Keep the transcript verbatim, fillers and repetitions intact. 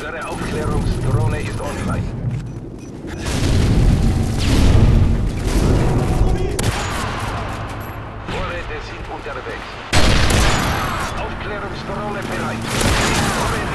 Unsere Aufklärungsdrohne ist online. Vorräte sind unterwegs. Aufklärungsdrohne bereit. Vorräte